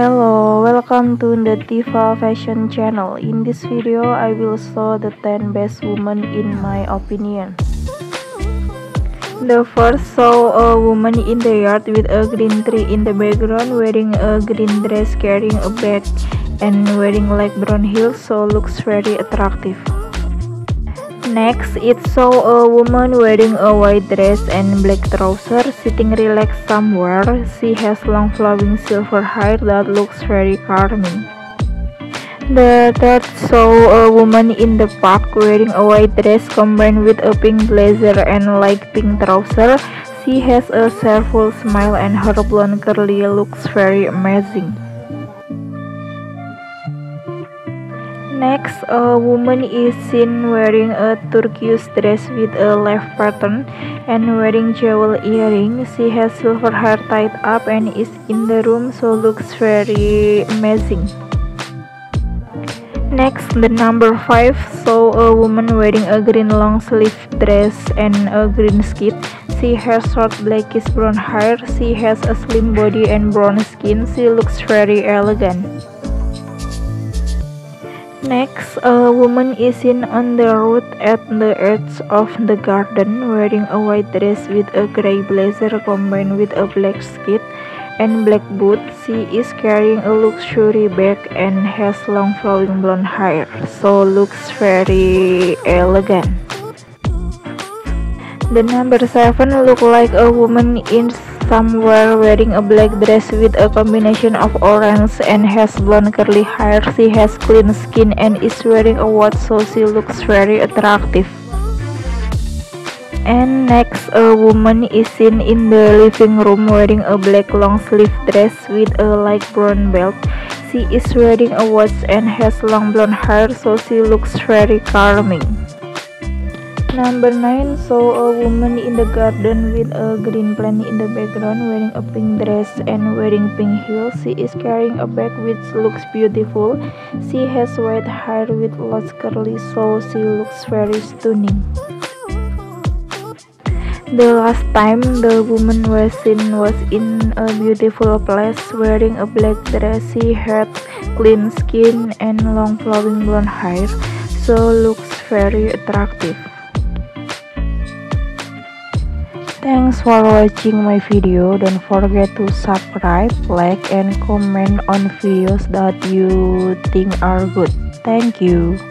Hello, welcome to the Tifa Fashion Channel. In this video, I will show the 10 best women in my opinion. The first saw a woman in the yard with a green tree in the background, wearing a green dress, carrying a bag, and wearing light brown heels, so looks very attractive. Next, it saw a woman wearing a white dress and black trousers, sitting relaxed somewhere. She has long flowing silver hair that looks very calming. The third saw a woman in the park wearing a white dress combined with a pink blazer and light pink trousers. She has a cheerful smile and her blonde curly looks very amazing. Next, a woman is seen wearing a turquoise dress with a leaf pattern and wearing jewel earrings. She has silver hair tied up and is in the room, so looks very amazing. Next, the number 5 saw a woman wearing a green long sleeve dress and a green skirt. She has short blackish brown hair. She has a slim body and brown skin. She looks very elegant. Next, a woman is seen on the road at the edge of the garden, wearing a white dress with a gray blazer combined with a black skirt and black boots. She is carrying a luxury bag and has long flowing blonde hair, so looks very elegant. The number 7 look like a woman in somewhere wearing a black dress with a combination of orange and has blonde curly hair. She has clean skin and is wearing a watch, so she looks very attractive. And next, a woman is seen in the living room wearing a black long sleeve dress with a light brown belt. She is wearing a watch and has long blonde hair, so she looks very calming. Number 9 saw a woman in the garden with a green plant in the background, wearing a pink dress and wearing pink heels. She is carrying a bag which looks beautiful. She has white hair with lots curly, so she looks very stunning. The last time the woman was seen was in a beautiful place wearing a black dress. She had clean skin and long flowing blonde hair, so looks very attractive. Thanks for watching my video. Don't forget to subscribe, like, and comment on videos that you think are good. Thank you.